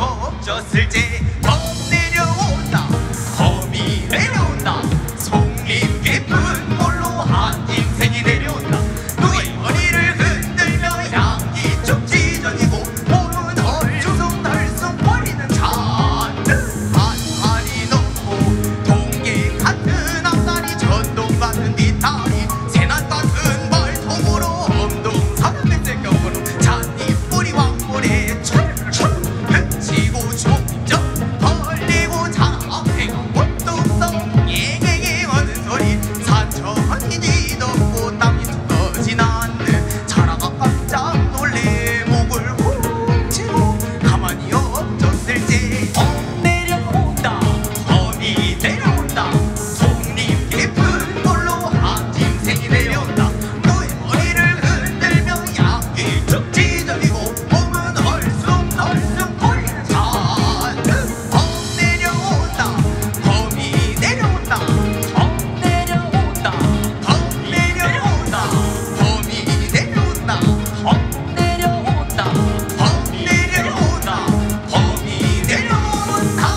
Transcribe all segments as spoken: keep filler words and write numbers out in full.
없었을지 범 내려온다 범이 내려온다 송림 깊은 물로 한 인생이 내려온다 누의 머리를 흔들며 향기 쭉 찢어지고 몸은 헐숭덜숭 거리는 잔뜩 한산이 넘고 동계 같은 앞다리 전동 같은 뒷다리 새날 같은 발통으로 엄동 사람의 쇳격으로 잣잎 뿌리 왕물에 철철 펼치고 종점 벌리고 자해가 꽃동성 앵앵앵 하는 소리 산천이 뒤덮고 땀이 터지는 않는 자라가 깜짝 놀래 목을 훔치고 가만히 없었을지 범 내려온다 범이 내려온다 송림 깊은 물로 한 인생이 내려온다 너의 머리를 흔들며 양기 쭉 찢어지고 몸은 헐숭덜숭 거리는 잔뜩 범 내려온다 범이 내려온다 범 내려온다 범 내려온다 범이 내려온다 범 내려온다 범 내려온다 범이 내려온다.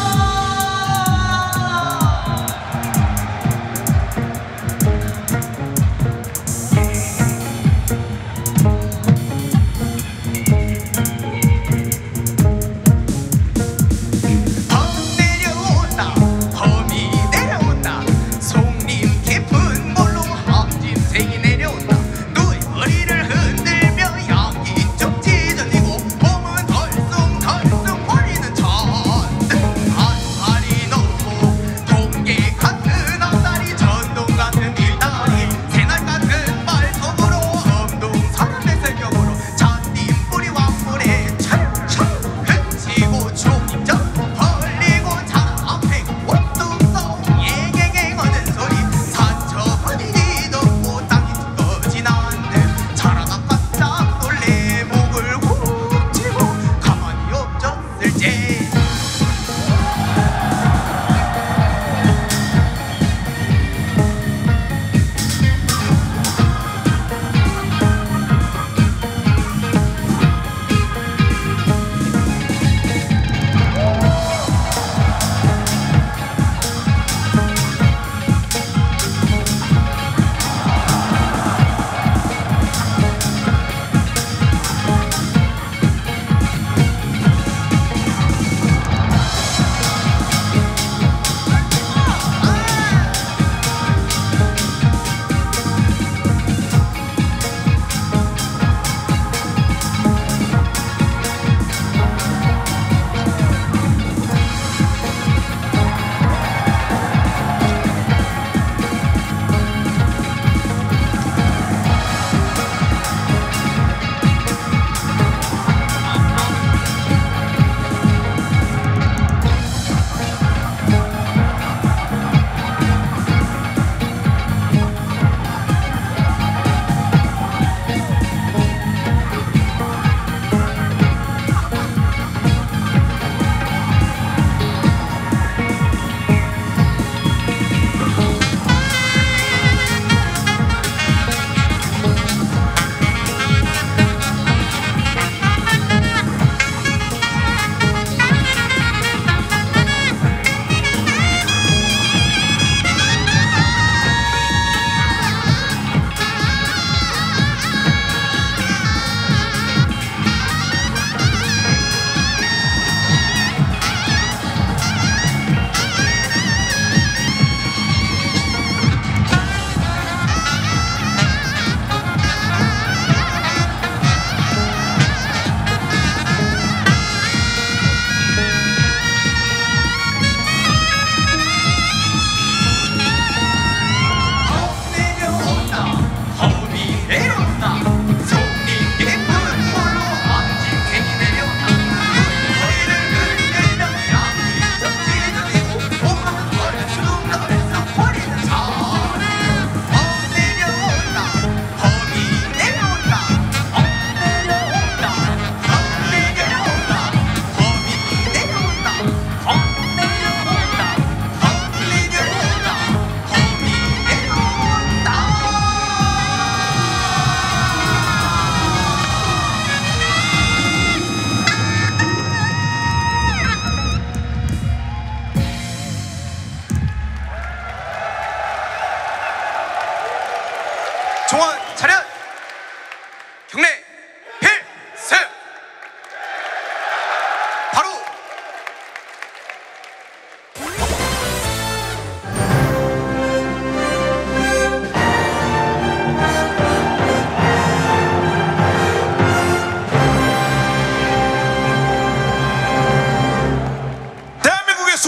범 내려온다 범이 내려온다 송림 깊은 물로 한 인생이 내려온다 너의 머리를 흔들며 향기 쭉 찢어지고 몸은 덜숭덜숭 거리는 잔뜩 한살이 넘고 동계 같은 앞다리 전동 같은 뒷다리 새날 같은 발톱으로 엄동 사람의 쇳격으로 잣잎 뿌리 왕물에 철철 펼치고 종점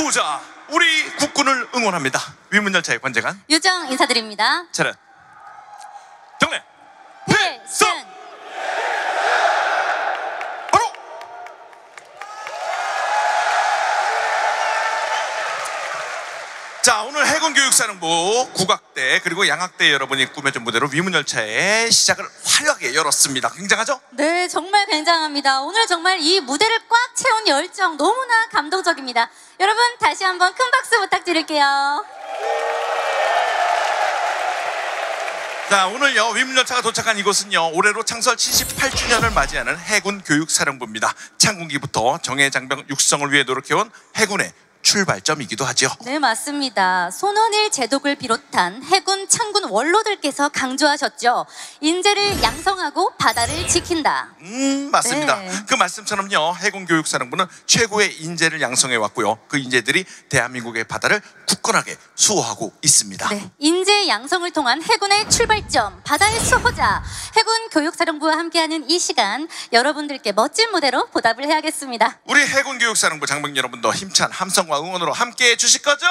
수호자 우리 국군을 응원합니다. 위문열차의 관장관 유정 인사드립니다. 차렷 경례 필승. 바로 자 오늘 해군교육사령부 국악대 그리고 양악대 여러분이 꾸며준 무대로 위문열차의 시작을 화려하게 열었습니다. 굉장하죠? 네, 정말 굉장합니다. 오늘 정말 이 무대를 꽉 채운 열정 너무나 감동적입니다. 여러분 다시 한번 큰 박수 부탁드릴게요. 자 오늘요 위문열차가 도착한 이곳은요 올해로 창설 칠십팔 주년을 맞이하는 해군교육사령부입니다. 창군기부터 정예장병 육성을 위해 노력해온 해군의 출발점이기도 하죠. 네, 맞습니다. 손원일 제독을 비롯한 해군 창군 원로들께서 강조하셨죠. 인재를 양성하고 바다를 지킨다. 음 맞습니다. 네. 그 말씀처럼요 해군교육사령부는 최고의 인재를 양성해 왔고요. 그 인재들이 대한민국의 바다를 굳건하게 수호하고 있습니다. 네, 인재 양성을 통한 해군의 출발점, 바다의 수호자, 해군 교육사령부와 함께하는 이 시간 여러분들께 멋진 무대로 보답을 해야겠습니다. 우리 해군교육사령부 장병 여러분도 힘찬 함성과 응원으로 함께해 주실 거죠?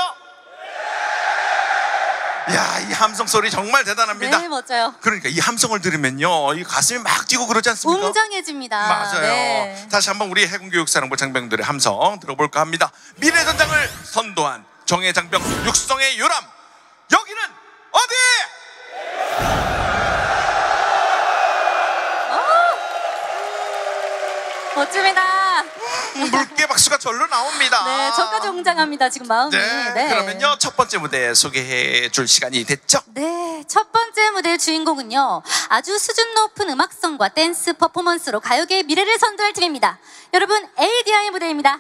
이야, 이 함성 소리 정말 대단합니다. 네, 멋져요. 그러니까 이 함성을 들으면요 이 가슴이 막 뛰고 그러지 않습니까? 웅장해집니다. 맞아요. 네. 다시 한번 우리 해군교육사령부 장병들의 함성 들어볼까 합니다. 미래전장을 선도한 정예장병 육성의 요람, 여기는 어디? 멋집니다. 물개 박수가 절로 나옵니다. 네, 저까지 웅장합니다. 지금 마음이. 네, 네. 그러면요 첫 번째 무대 소개해 줄 시간이 됐죠? 네, 첫 번째 무대의 주인공은요 아주 수준 높은 음악성과 댄스 퍼포먼스로 가요계의 미래를 선도할 팀입니다. 여러분, 에이디아이의 무대입니다.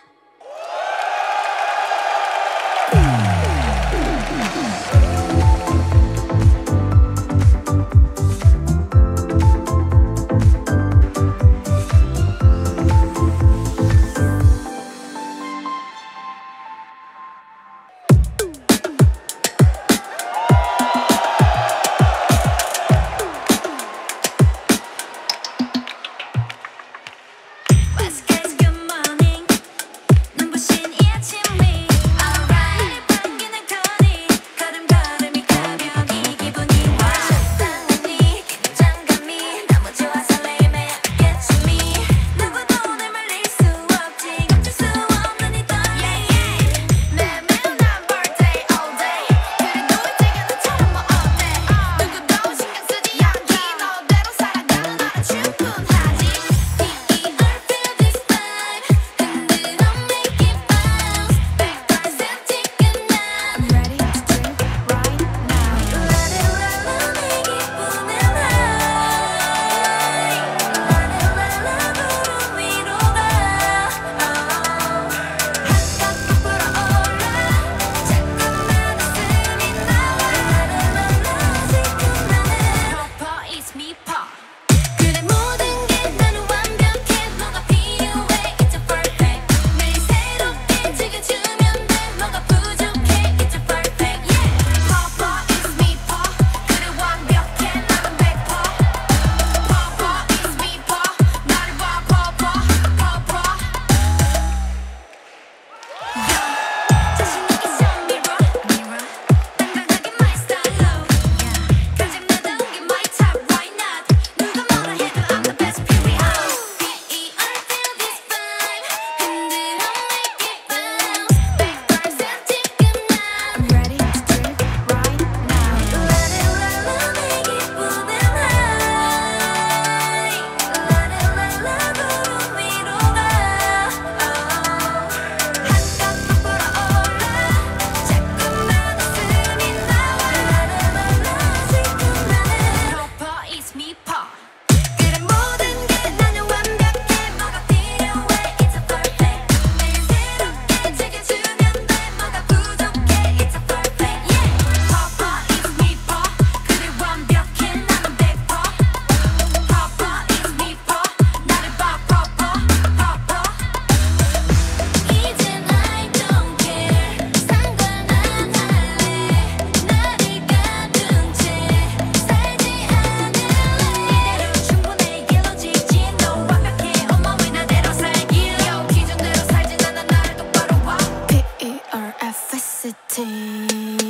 없지.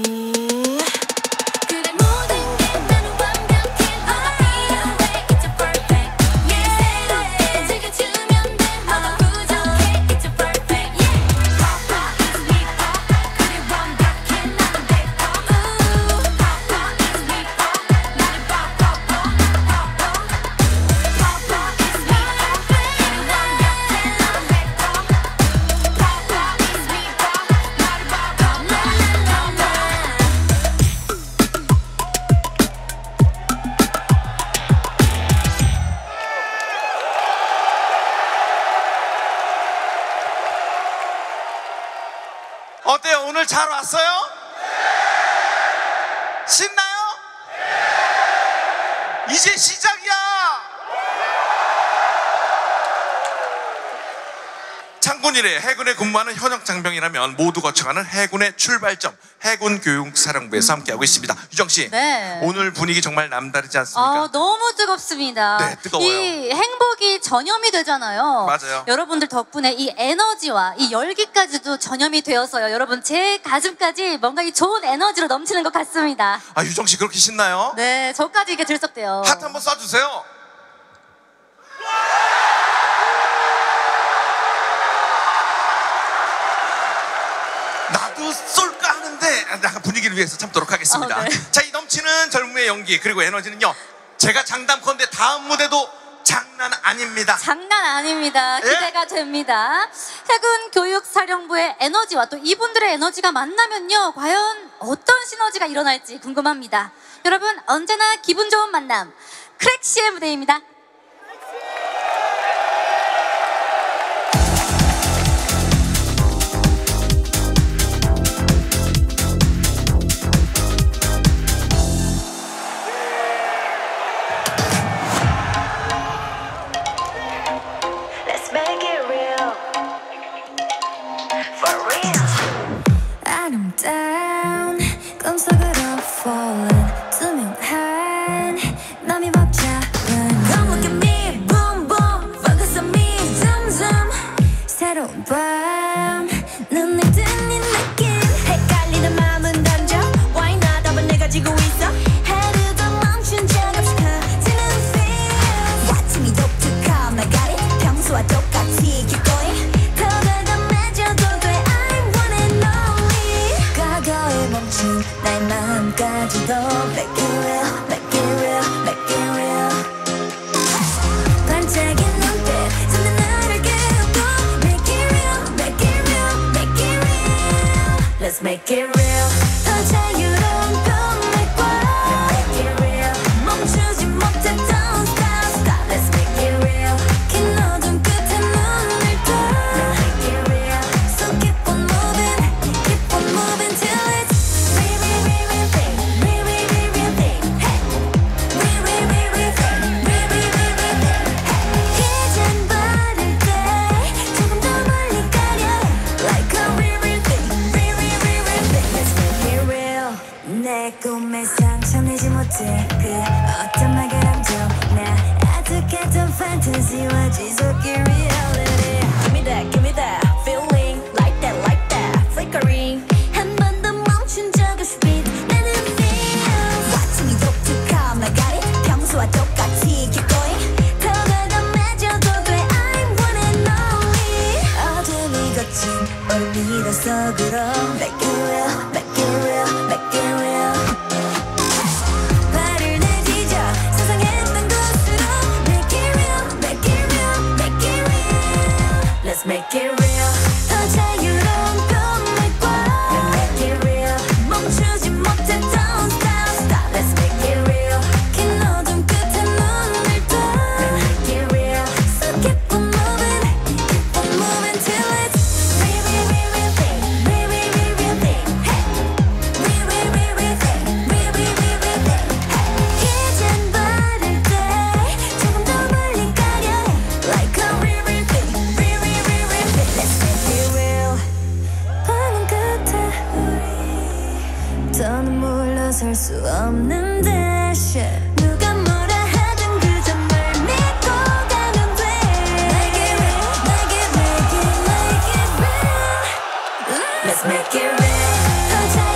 그래 모든 게 나는 완벽해. I'll be your way, it's a perfect. Yeah, 새롭게 즐겨주면 돼. 너가 부족해, it's a perfect. Yeah, Papa is me, Papa. 그래 완벽해, 나는 백퍼. Ooh, Papa is me, Papa. 나는 Papa, Papa, Papa is me, Papa. 그래 완벽해, 나는 백퍼. Papa is me, Papa. 나는 Papa, Papa. 어때요? 오늘 잘 왔어요? 신나요? 이제 시작이야. 창군이래 해군에 근무하는 현역 장병이라면 모두 거쳐가는 해군의 출발점 해군교육사령부에서 함께하고 있습니다. 유정 씨, 네. 오늘 분위기 정말 남다르지 않습니까? 아, 너무 뜨겁습니다. 네, 뜨거워요. 이 행복이 전염이 되잖아요. 맞아요. 여러분들 덕분에 이 에너지와 이 열기까지도 전염이 되어서요. 여러분 제 가슴까지 뭔가 이 좋은 에너지로 넘치는 것 같습니다. 아, 유정 씨 그렇게 신나요? 네, 저까지 이게 들썩대요. 하트 한번 쏴주세요. 나도 쏠까 하는데 약간 분위기를 위해서 참도록 하겠습니다. 어, 네. 자, 이 넘치는 젊음의 연기 그리고 에너지는요, 제가 장담컨대 다음 무대도 장난 아닙니다. 장난 아닙니다. 예? 기대가 됩니다. 해군 교육사령부의 에너지와 또 이분들의 에너지가 만나면요, 과연 어떤 시너지가 일어날지 궁금합니다. 여러분, 언제나 기분 좋은 만남, 크랙시의 무대입니다. Let's make it real. For real. I'm down. 꿈속으로 falling. 투명한 맘이 벅차는. Come look at me, boom boom. Focus on me, zoom zoom. 새로운 밤, 눈에 띄는 느낌. 헷갈리는 마음은 던져. Why not? 답은 내가 지고 있어. 하루도 멈춘 적 없이 커지는 feel. 아침이 독특한 말 가리. 평소와 똑같이 keep going. 더 가감해져도 돼. I'm one and only. 과거에 멈춘 나의 마음까지도 Make it real, make it real, make it real. 반짝인 눈빛 손에 나를 깨우고 Make it real, make it real, make it real. Let's make it real. 더 자유로운 꿈을 꿔 Make it real. 멈추지 못해 Don't stop, stop. Let's make it real. 긴 어둠 끝에 눈을 떠 Make it real. So keep on moving, keep on moving till it's real, real, real, real thing. Real, real, real, real thing. Hey. Real, real, real, real thing. Real, real, real, real thing. Hey. 이젠 바를 때 조금 더 멀리 가려 Like a real, real thing. Real, real, real, real thing. Let's make it real. 내 꿈에 상처내지 못해 그 어떤 말가람도 나 아득했던 판타지와 지속의 reality. Give me that, give me that feeling. Like that, like that flickering. 한 번도 멈춘 적 없이 beat 나는 feel. 아침이 독특한 말가리. 평소와 똑같이 keep going. 더 가감해져도 돼. I'm one and only. 어둠이 거친 올리던 속으로 Make it real, make it real, make it real. 발을 내디뎌 상상했던 곳으로 Make it real, make it real, make it real. Let's make it real. 더 자유로운 꿈을 꿔 Make it real. 멈추지 못해 Don't stop, stop. Let's make it real. 긴 어둠 끝에 눈을 떠 Make it real. So keep on moving, keep on moving till it's real, real, real, real thing. Real, real, real, real thing. Hey. Real, real, real, real thing. Real, real, real, real thing. Hey. 이젠 바를 때 조금 더 멀리 가려 Like a real, real thing. Real, real, real, real thing. Let's make it real. 밤은 끝에 우리 더는 물러설 수 없는 대신 누가 뭐라 하든 그저 널 믿고 가면 돼. Make it real, make it, make it, make it real. Let's make it real. 더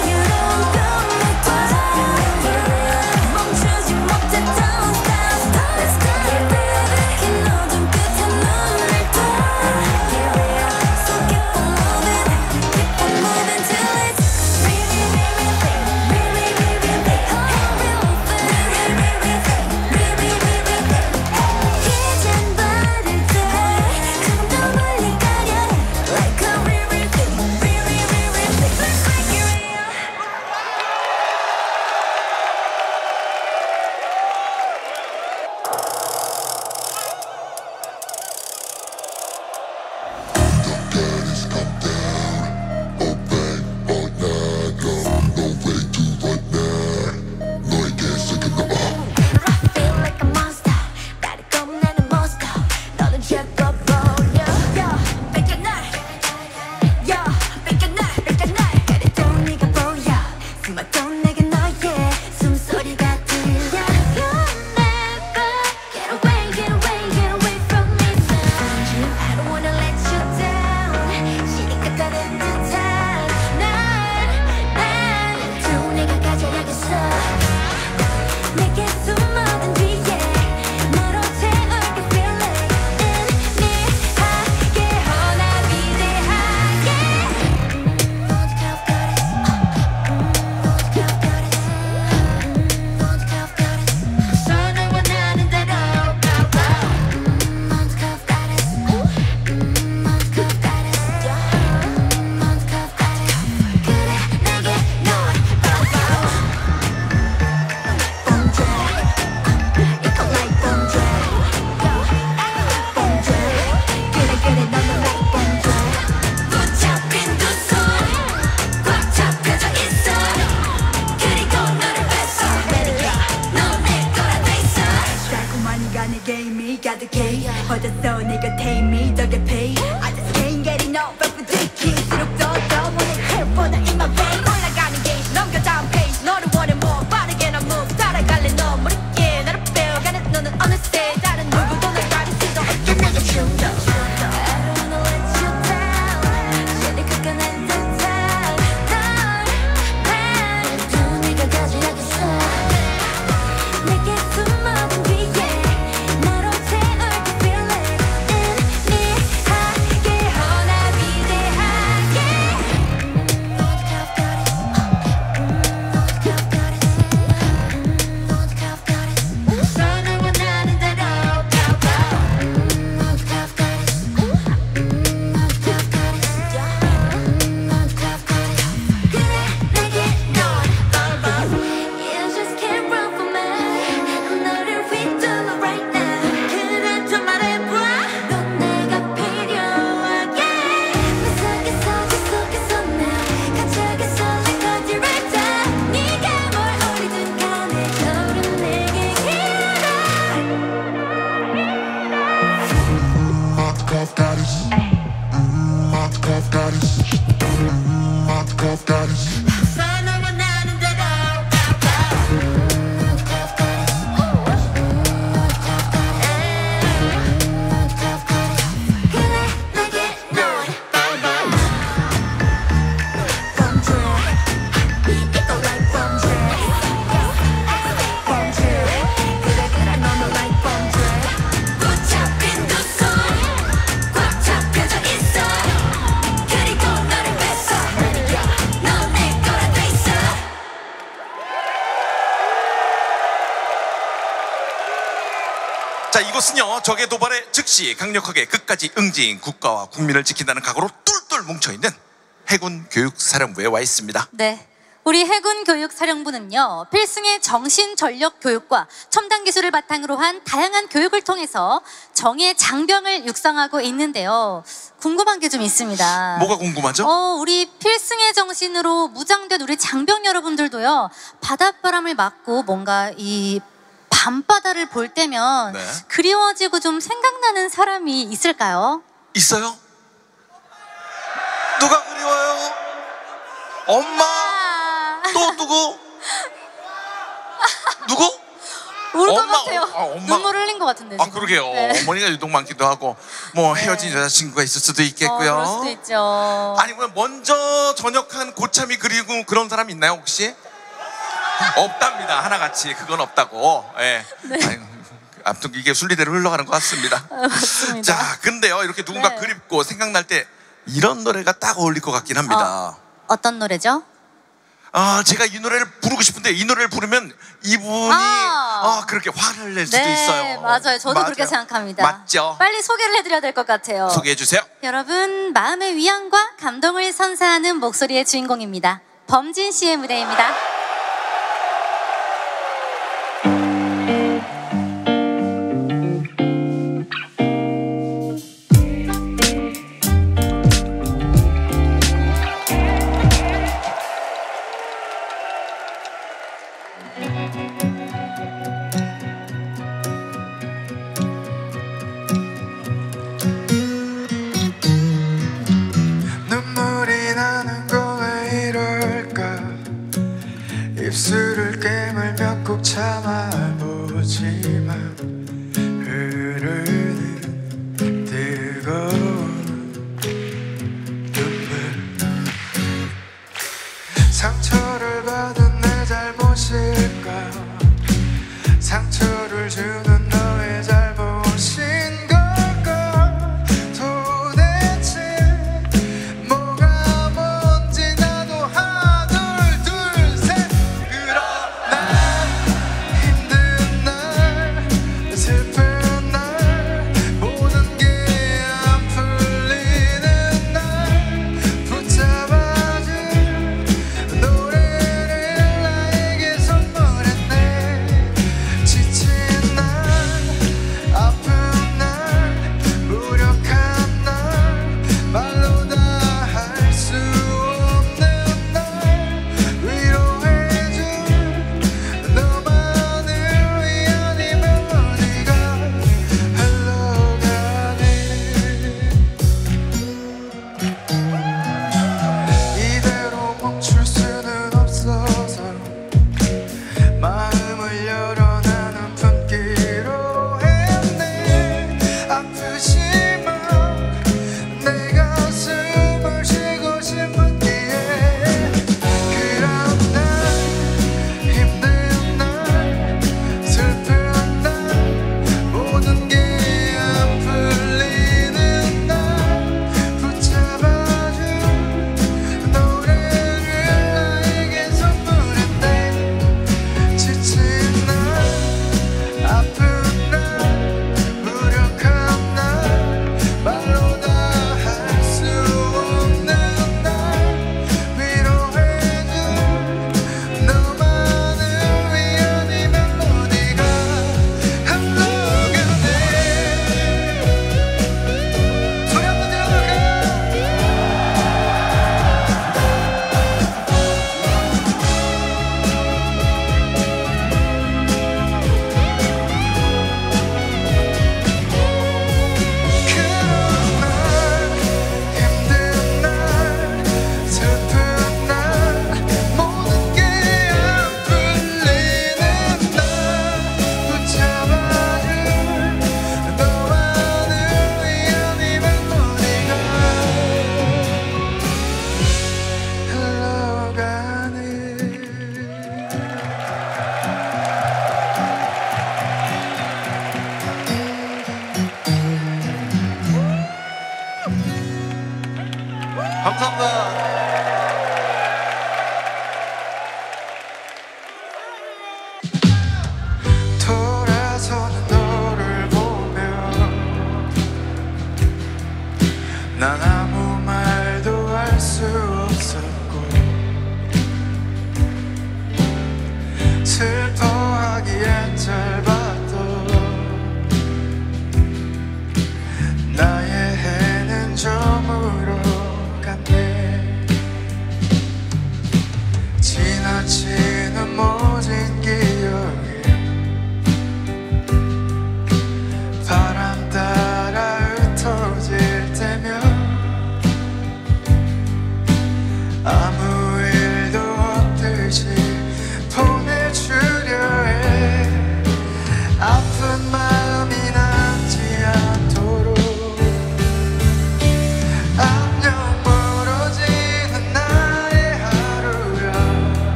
퍼졌어 내 곁에 이미 덕에 pay I just can't get enough of the kil수록 더더 원해 해보다 in my vein 올라가는 게이지 넘겨 다음 페이지 너를 원해 more 빠르게 난 move 따라갈래 너 모르게 나를 빼어가는 너는 어느새 다른 누구도 날 가릴 수도 없게 내게 충격 자, 이곳은요 적의 도발에 즉시 강력하게 끝까지 응징, 국가와 국민을 지킨다는 각오로 똘똘 뭉쳐있는 해군 교육사령부에 와 있습니다. 네, 우리 해군 교육사령부는요 필승의 정신 전력 교육과 첨단 기술을 바탕으로 한 다양한 교육을 통해서 정예 장병을 육성하고 있는데요. 궁금한 게 좀 있습니다. 뭐가 궁금하죠? 어, 우리 필승의 정신으로 무장된 우리 장병 여러분들도요 바닷바람을 맞고 뭔가 이 밤바다를 볼 때면 네. 그리워지고 좀 생각나는 사람이 있을까요? 있어요? 누가 그리워요? 엄마? 아, 또 누구? 누구? 울 것 엄마, 같아요. 어, 아, 엄마. 눈물 흘린 것 같은데 아 지금. 그러게요. 네. 어머니가 유독 많기도 하고 뭐 헤어진 여자친구가 있을 수도 있겠고요. 어, 그럴 수도 있죠. 아니면 먼저 전역한 고참이 그리고 그런 사람 있나요 혹시? 없답니다. 하나같이 그건 없다고. 예. 네. 아이고, 아무튼 이게 순리대로 흘러가는 것 같습니다. 아, 맞습니다. 자, 근데요 이렇게 누군가 네. 그립고 생각날 때 이런 노래가 딱 어울릴 것 같긴 합니다. 어, 어떤 노래죠? 아, 제가 이 노래를 부르고 싶은데 이 노래를 부르면 이분이 아. 아, 그렇게 화를 낼 수도 네, 있어요. 맞아요. 저도 맞아요. 그렇게 생각합니다. 맞죠? 빨리 소개를 해드려야 될 것 같아요. 소개해 주세요. 여러분, 마음의 위안과 감동을 선사하는 목소리의 주인공입니다. 범진 씨의 무대입니다. 눈물이 나는 거 왜 이럴까 입술을 깨물며 꾹 참아보지만 흐르는 뜨거운 눈물 상처를 받은 내 잘못일까 상처를 주는 너의 잘못인 걸까 도대체 뭐가 뭔지 나도 하나 둘 셋 그러나 힘든 날 슬픈 날 모든 게 안 풀리는 날 붙잡아준 노래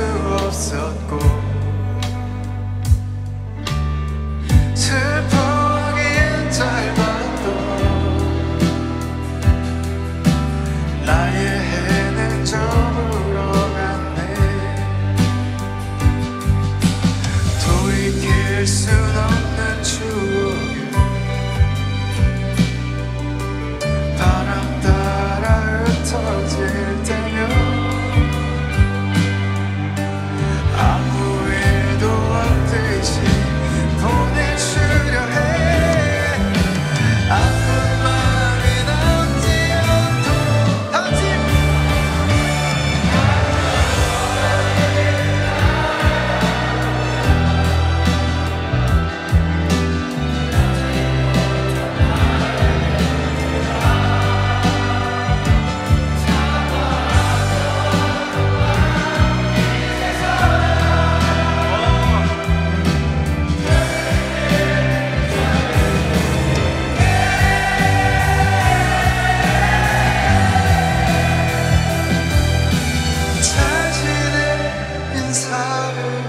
없었고 슬프기엔 짧았던 나의 해는 저물어 갔네. 돌이킬 순 없는 추억을 바람 따라 흩어질 때면 아무 일도 없듯이 보내주려 해. 아픈 마음이 남지 않도록 다시 잘 지내 인사를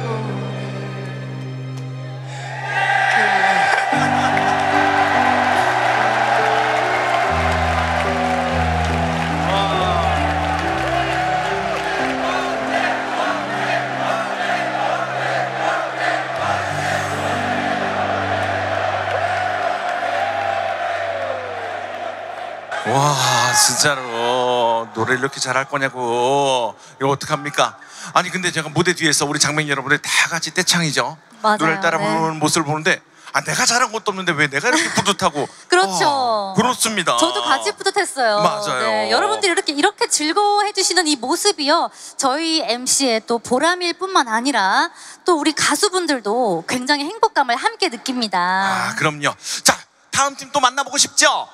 와, 진짜로 노래를 이렇게 잘할 거냐고. 이거 어떡합니까? 아니 근데 제가 무대 뒤에서 우리 장면 여러분들 다 같이 떼창이죠. 맞아요. 노래를 따라 네. 부르는 모습을 보는데 아 내가 잘한 것도 없는데 왜 내가 이렇게 뿌듯하고. 그렇죠. 아, 그렇습니다. 저도 같이 뿌듯했어요. 맞아요. 네, 여러분들이 이렇게 이렇게 즐거워해 주시는 이 모습이요, 저희 엠씨의 또 보람일 뿐만 아니라 또 우리 가수분들도 굉장히 행복감을 함께 느낍니다. 아 그럼요. 자 다음 팀 또 만나보고 싶죠?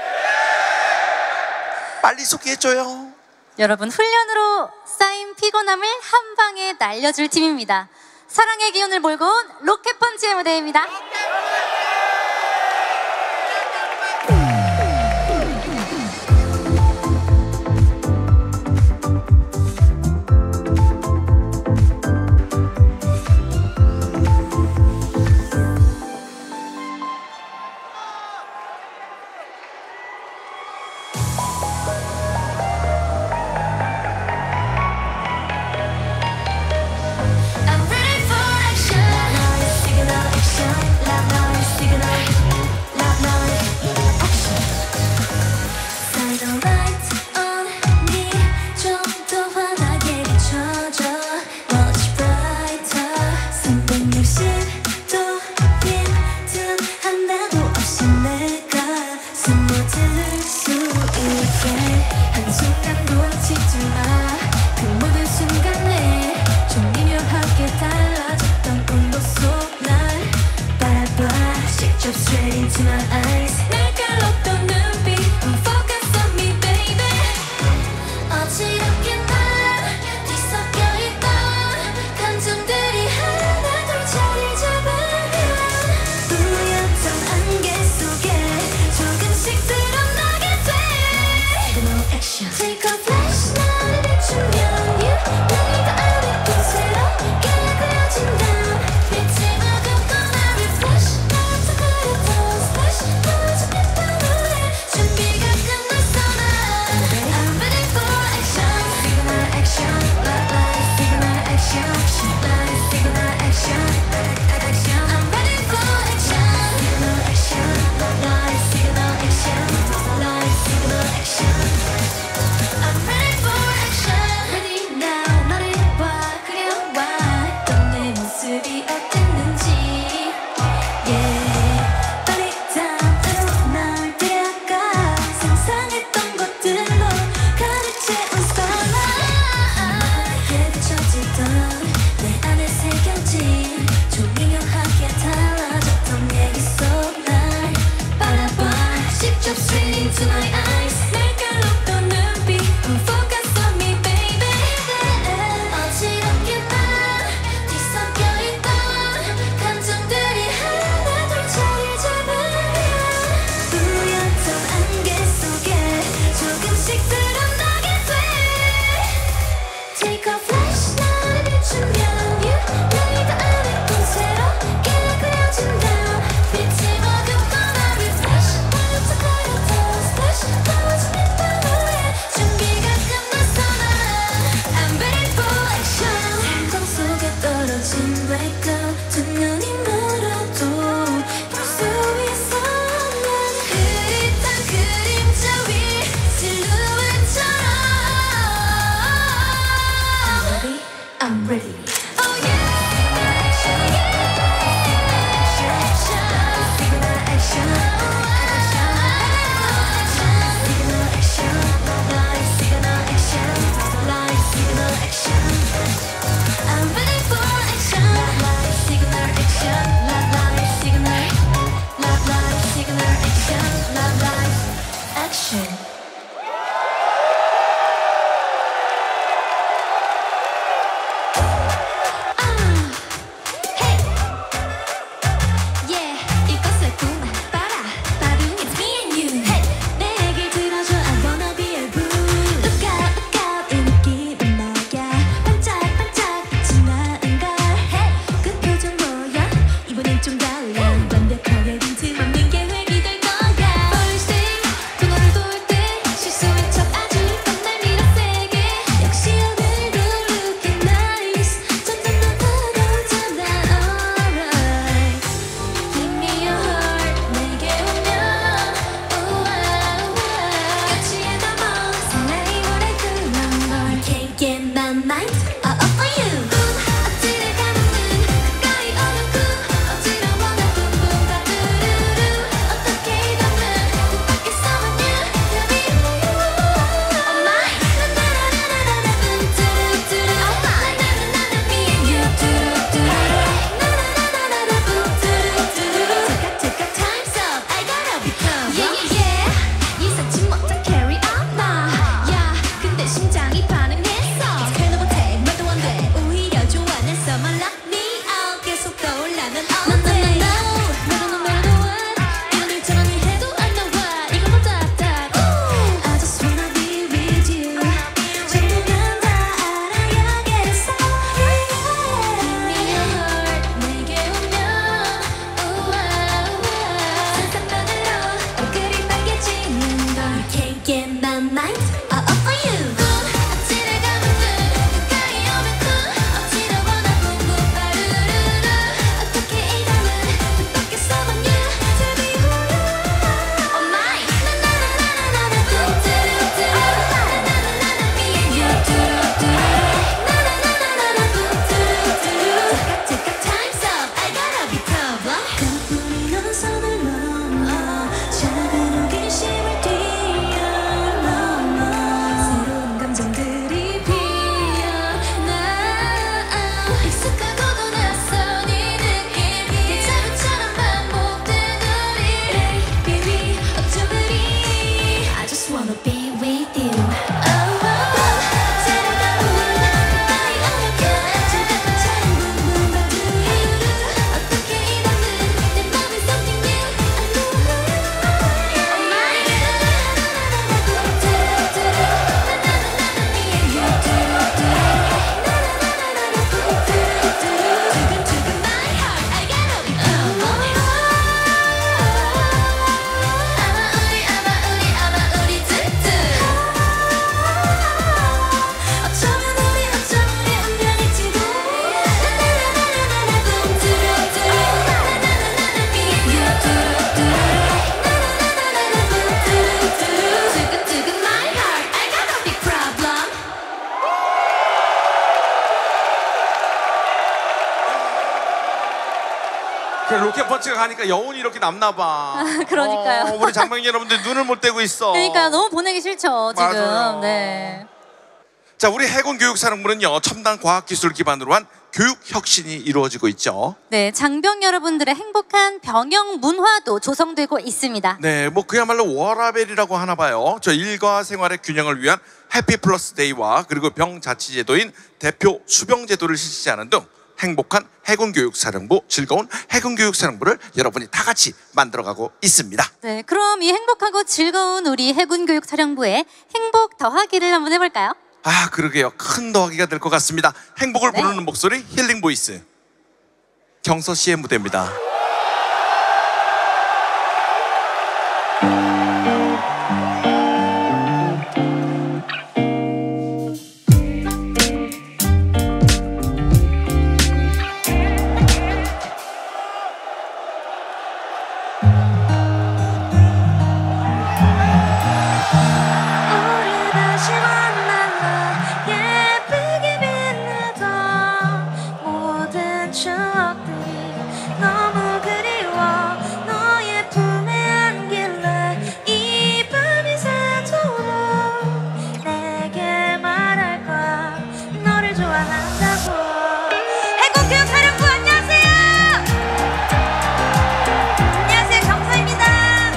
빨리 소개해줘요. 여러분, 훈련으로 쌓인 피곤함을 한 방에 날려줄 팀입니다. 사랑의 기운을 몰고 온 로켓펀치의 무대입니다. I'm ready for action. 너의 signal action. Love 너의 signal. Love 너의 action. Shine the light on me. 좀 더 환하게 비춰줘. Much brighter. 삼백육십 도 빈틈 하나도 없이 내가 숨어들 수 있게. 한순간도 놓치지 마. 그 모든 순간에 좀 미묘하게 달라졌던 온도속 날 바라봐. Shake up straight into my eyes. 날 갈랐던 눈빛 Focus on me baby. 어지럽게 난 뒤섞여 있던 감정들이 하나 둘 자리 잡아가. 뿌였던 안개 속에 조금씩 드러나게 돼. Signal action. Take a flash 나를 비추면 You 내가 아는 곳으로 깨 그려진 다음 빛을 머금고 나를 flash 나부터 그려도 splash 거친 blackout 두 눈이 멀어도 볼 수 있어 난 흐릿한 그림자 위 실루엣처럼 I'm ready, I'm ready. Oh yeah. 로켓펀치가 가니까 여운이 이렇게 남나봐. 그러니까요. 어, 우리 장병 여러분들 눈을 못 떼고 있어. 그러니까 너무 보내기 싫죠 지금. 맞아요. 네. 자, 우리 해군교육사령부는요 첨단 과학기술 기반으로 한 교육 혁신이 이루어지고 있죠. 네, 장병 여러분들의 행복한 병영 문화도 조성되고 있습니다. 네, 뭐 그야말로 워라벨이라고 하나 봐요. 저 일과 생활의 균형을 위한 해피 플러스 데이와 그리고 병자치제도인 대표 수병제도를 실시하는 등 행복한 해군교육사령부, 즐거운 해군교육사령부를 여러분이 다 같이 만들어가고 있습니다. 네, 그럼 이 행복하고 즐거운 우리 해군교육사령부의 행복 더하기를 한번 해볼까요? 아, 그러게요. 큰 더하기가 될 것 같습니다. 행복을 네. 부르는 목소리 힐링 보이스 경서 씨의 무대입니다. 추억들이 너무 그리워 너의 품에 안길래 이 밤이 새도록 내게 말할 거야 너를 좋아한다고. 해군교육사령부 안녕하세요. 안녕하세요. 경서입니다.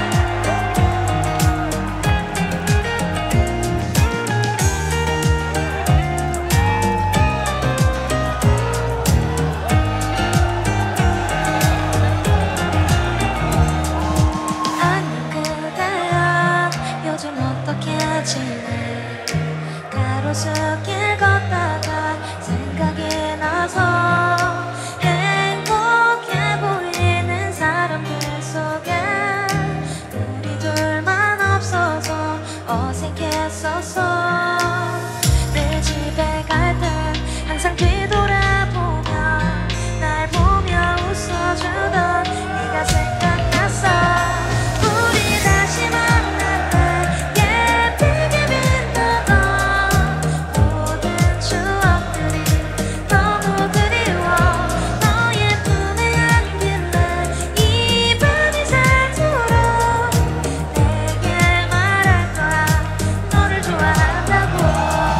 안녕 그대야 요즘 어떻게 지내. 가로수길 걷다가 생각이 나서 행복해 보이는 사람들 속에 우리 둘만 없어서 어색했었어. 늘 집에 갈 땐 항상 뒤돌아보며 날 보며 웃어주던 네가 생각났어. 우리 다시 만날래 예쁘게 빛나던 모든 추억들이 너무 그리워 너의 품에 안길래 이 밤이 새도록 내게 말할 거야 너를 좋아한다고.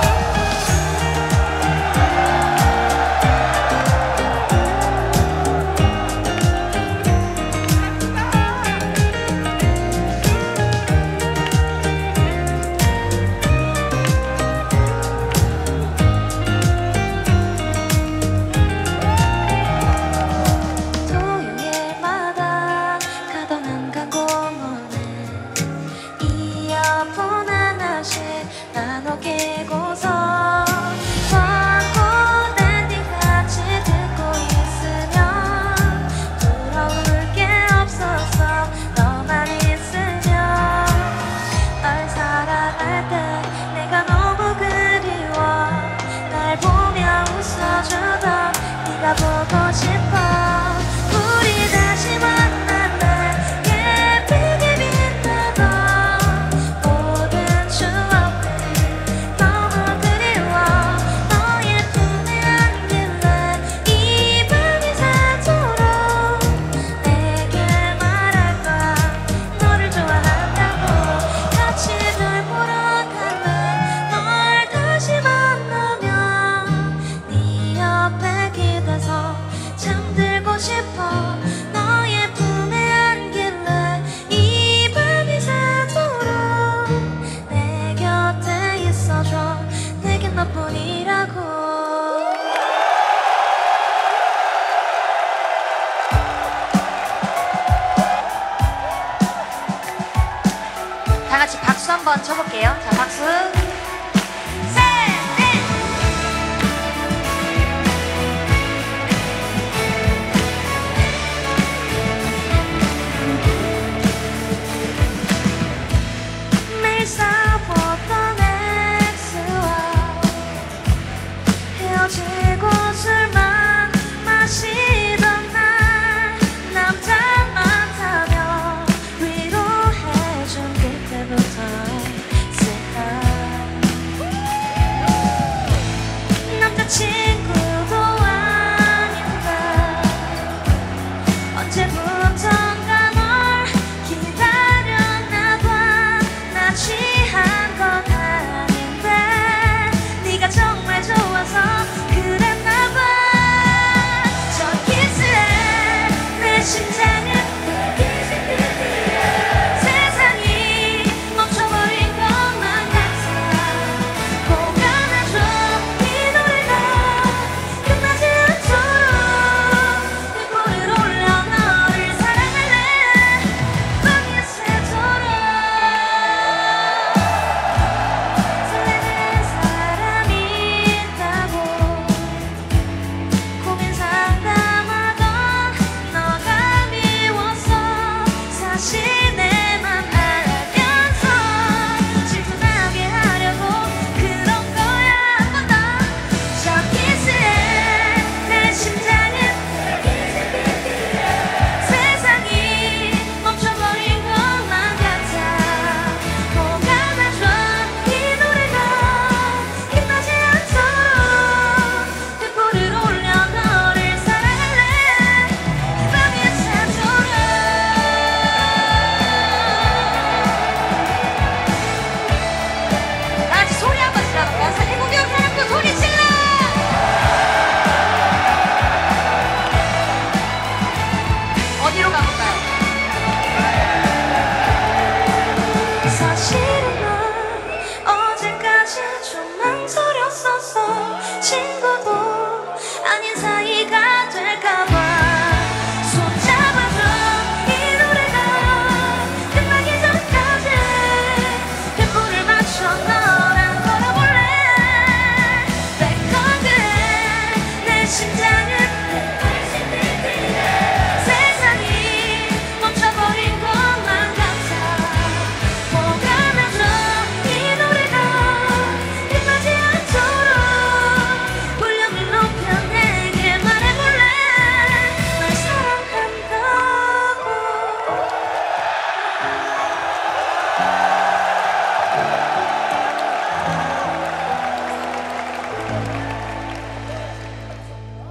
토요일마다 가던 한강공원에 이어폰 하나씩 나눠 끼고서 광고 랜딩 같이 듣고 있으면 부러울 게 없어서 너만 있으면 널 사랑할 때 내가 너무 그리워 날 보며 웃어주던 네가 보고 싶어. 우리 다시 만날래 예쁘게 빛나던 모든 추억들이 너무 그리워 너의 품에 안길래 이 밤이 새도록 내게 말할 거야 너를 좋아한다고. 같이 널 보러 갈래 널 다시 만나면 네 옆에 기대서 잠들고 싶어. 너의 품에 안길래 이 밤이 새도록 내 곁에 있어줘 내겐 너뿐이라고. 다 같이 박수 한번 쳐볼게요. 자, 박수. 셋, 넷. 매일 싸웠던 엑스와 헤어지고 술만 마시던 날 남자 많다며 위로해준 그때부터 Say hi.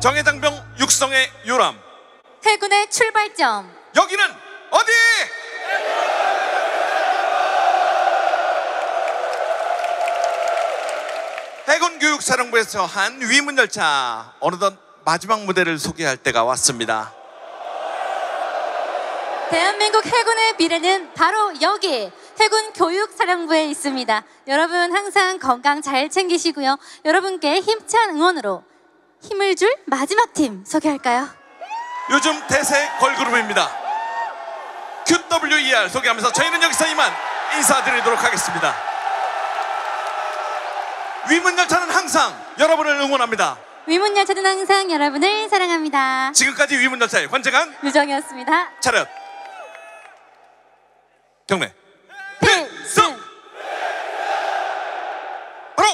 정예장병 육성의 요람, 해군의 출발점. 여기는 어디? 해군교육사령부에서 한 위문열차, 어느덧 마지막 무대를 소개할 때가 왔습니다. 대한민국 해군의 미래는 바로 여기 해군 교육사령부에 있습니다. 여러분 항상 건강 잘 챙기시고요. 여러분께 힘찬 응원으로 힘을 줄 마지막 팀 소개할까요? 요즘 대세 걸그룹입니다. 큐더블유이알 소개하면서 저희는 여기서 이만 인사드리도록 하겠습니다. 위문열차는 항상 여러분을 응원합니다. 위문열차는 항상 여러분을 사랑합니다. 지금까지 위문열차의 관재강 유정이었습니다. 차렷 경례 필승! 바로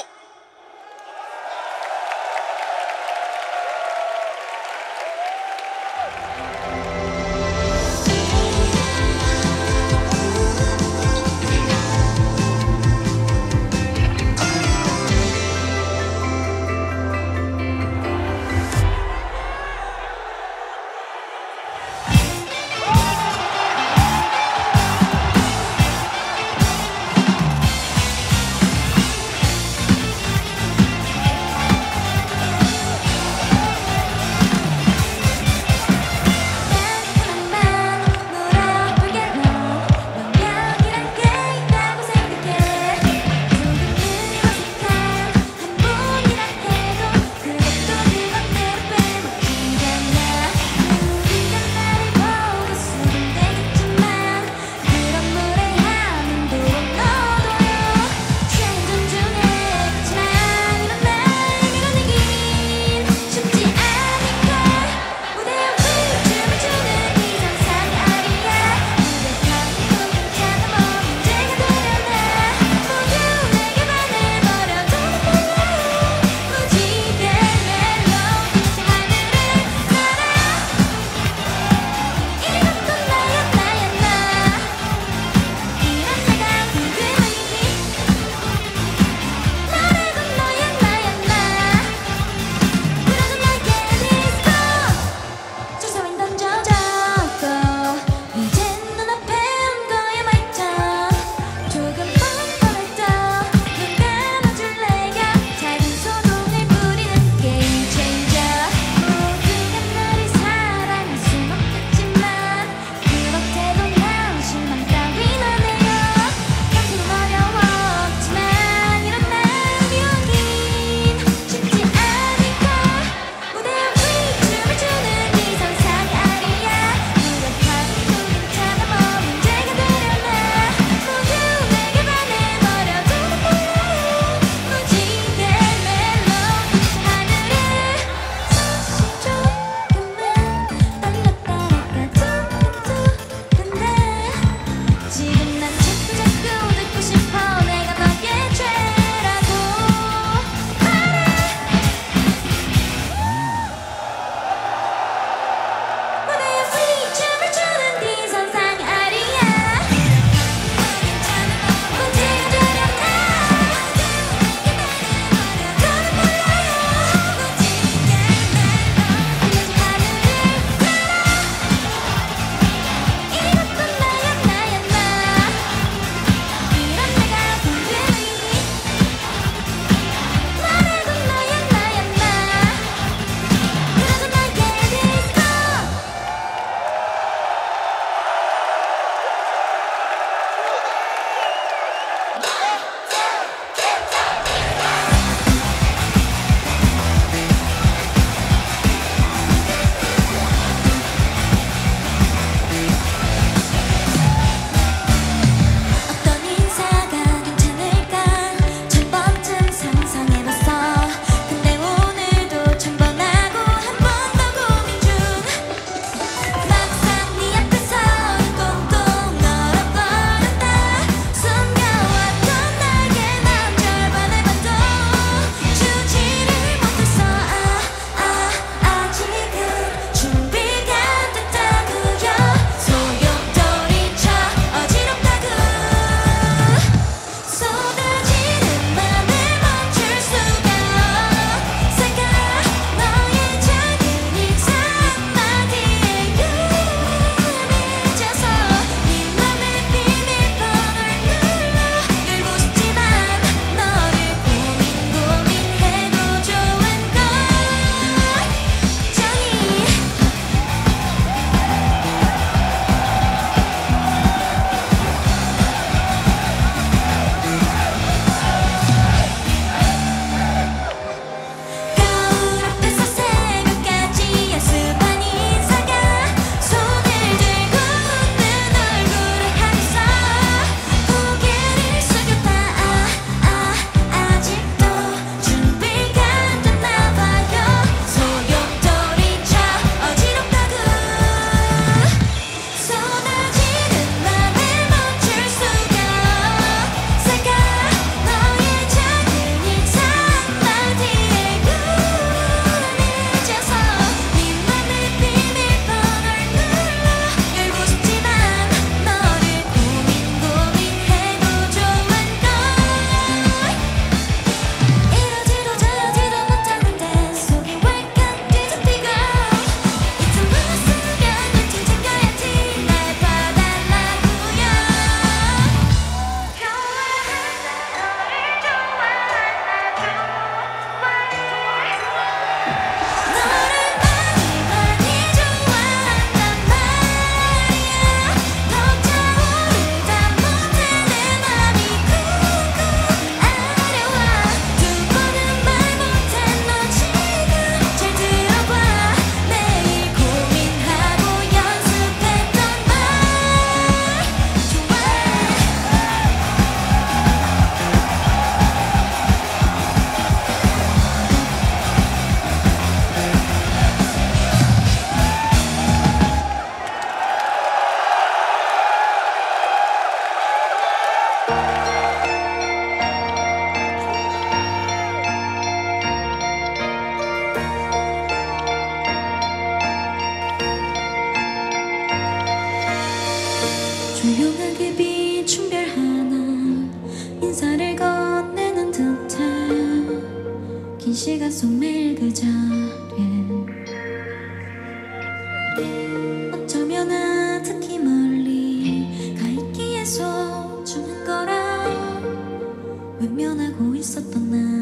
어쩌면 아득히 멀리 가 있기에 소중한 거라 외면하고 있었던 나